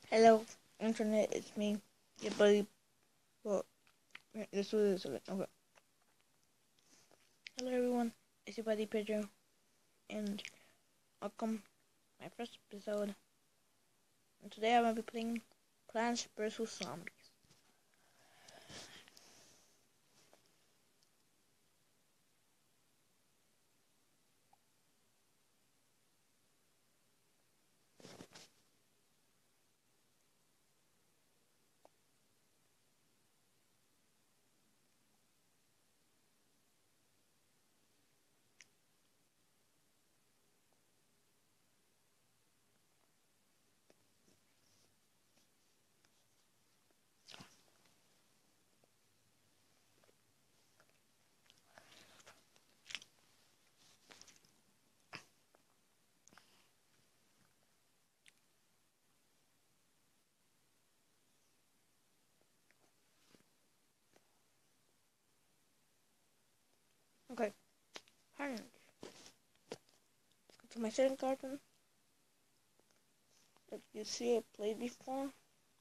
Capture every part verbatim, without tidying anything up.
Hello, internet, it's me, your buddy. Well, this was okay. Okay. Hello, everyone. It's your buddy Pedro, and welcome to my first episode. And today I'm gonna be playing Plants versus. Zombies. Okay, pardon. To my second cartoon that you see I played before.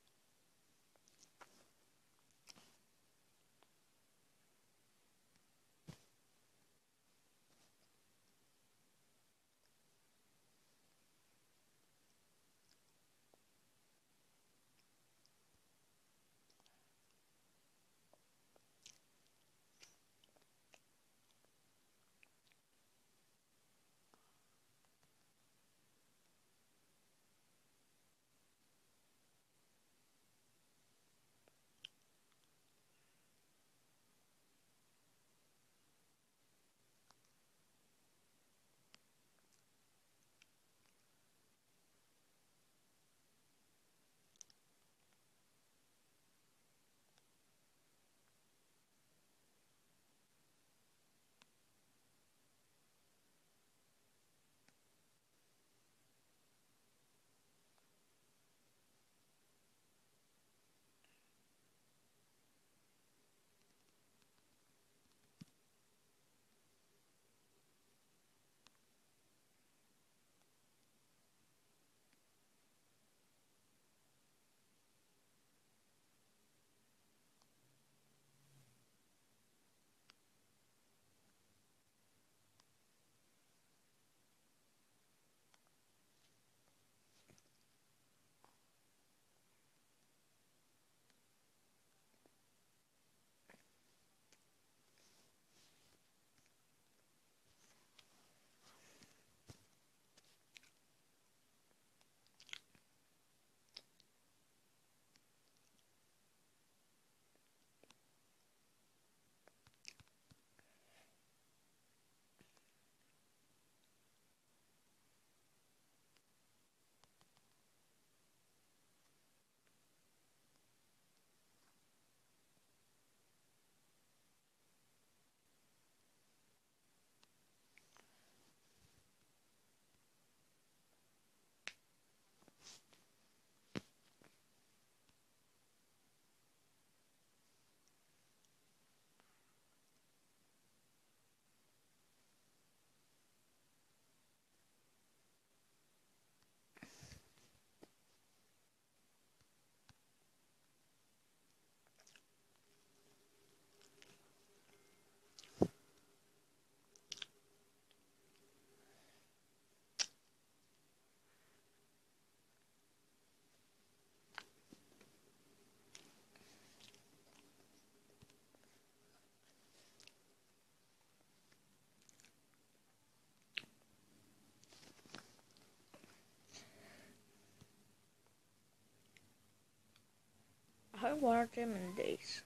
I haven't watered them in days.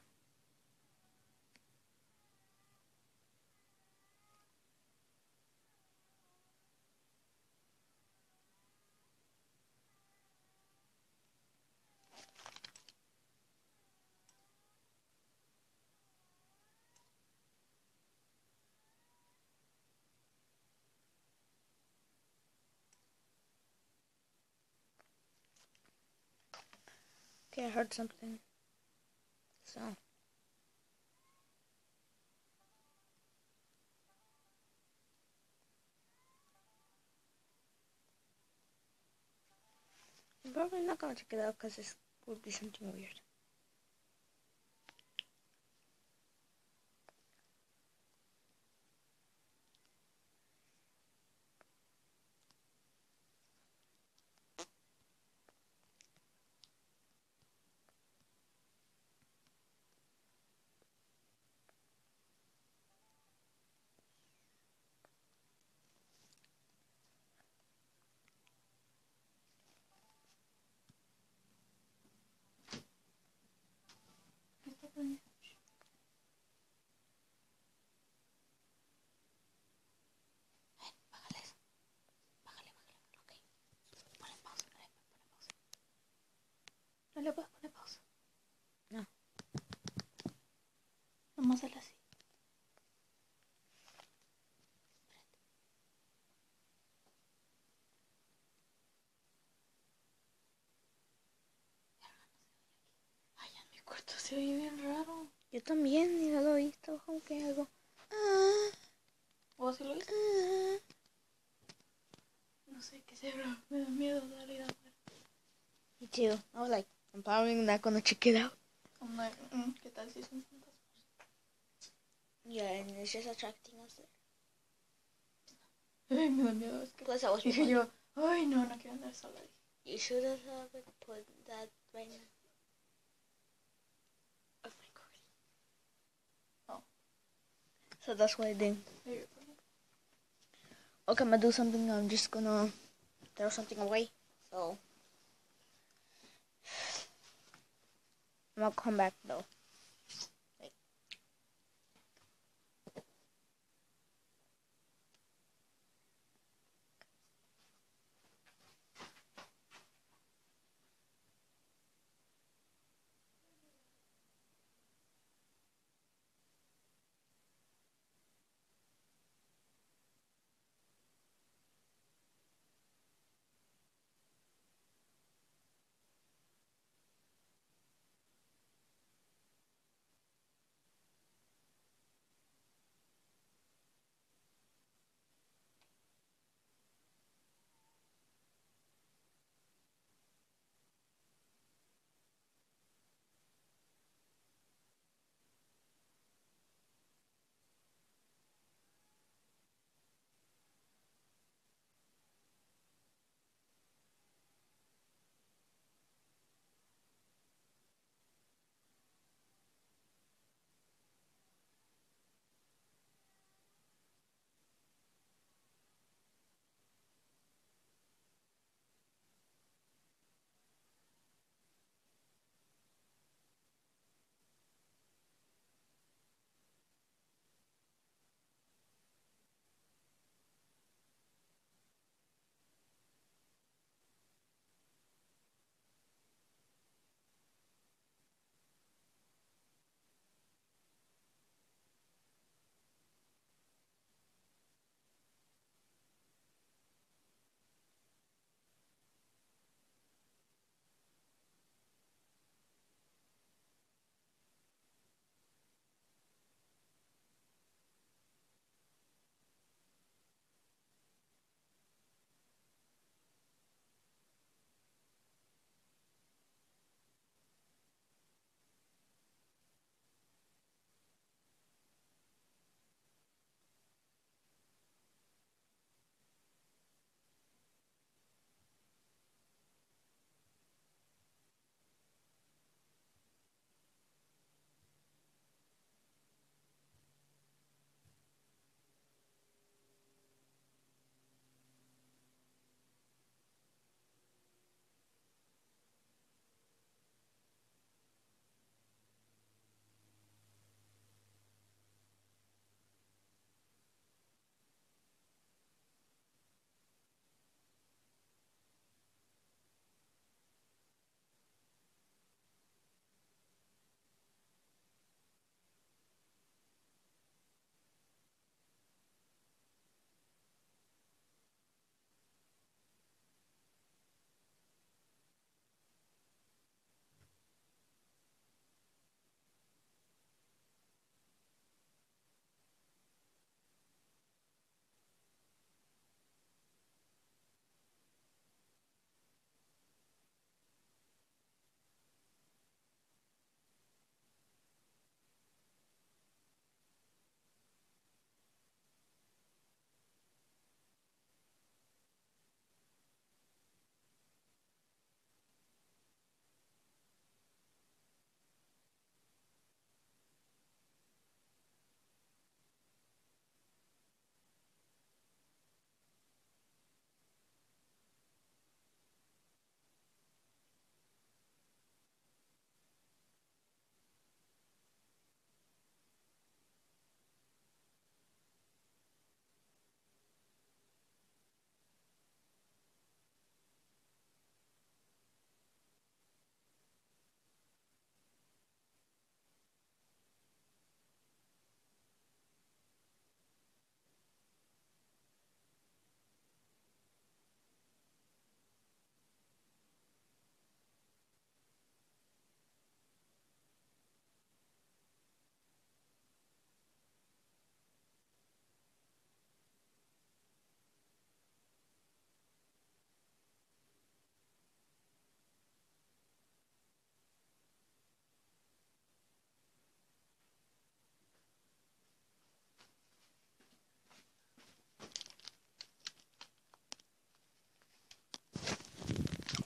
Okay, I heard something. So, I'm probably not gonna check it out because it would be something weird. ¿No le puedes poner pausa? No. Vamos a hacerla así. Ay, en mi cuarto se oye bien raro. Yo también, ni lo he visto, aunque algo. Ah, ¿Vos sí lo viste? ah. No sé qué será. Me da miedo salir afuera. Me too. I was like, I'm probably not gonna check it out. I'm like, mm, ¿qué tal si son fantasmas? Yeah, and it's just attracting us there. Ay, me da miedo. Es que Plus, I was dije yo, ay, no, no quiero andar sola. You should have put that right now. Oh my god. Oh. So that's what I did. There you go. Okay, I'm gonna do something. I'm just gonna throw something away. So I'm gonna come back though. Wait.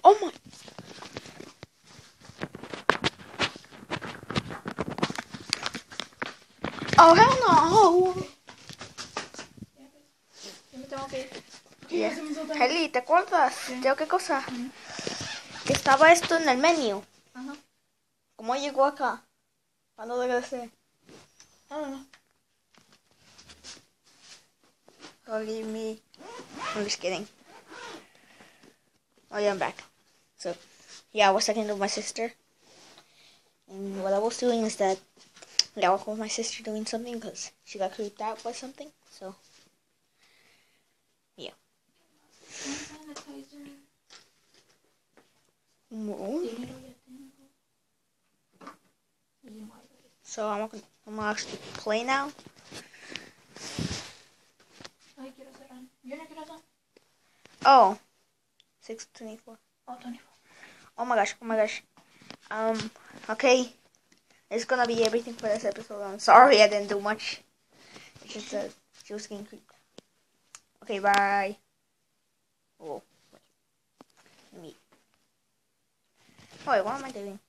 Oh my. Oh, hell no. Yo me tengo que ir. Yeah. Ya se me hizo tarde. Heli, ¿te acuerdas? ¿Qué? ¿De qué cosa? Ujú. Que estaba esto en el menú. Ajá. ¿Cómo llegó acá? ¿Cuándo regresé? I don't know. Oh, leave me. I'm just kidding. Oh, yeah, I'm back. So, yeah, I was talking to my sister. And what I was doing is that I was with my sister doing something because she got creeped out by something. So, yeah. Hand sanitizer. No. Dinero ya tengo. Y muebles. So, I'm gonna, I'm gonna actually play now. Ay, quiero cerrar. Yo no quiero hacer. Oh, six twenty-four. Oh, twenty-four. Oh my gosh, oh my gosh. Um, okay. It's gonna be everything for this episode. I'm sorry I didn't do much. It's just that she was getting creeped. Okay, bye. Oh, wait. Let me. Oh, wait, what am I doing?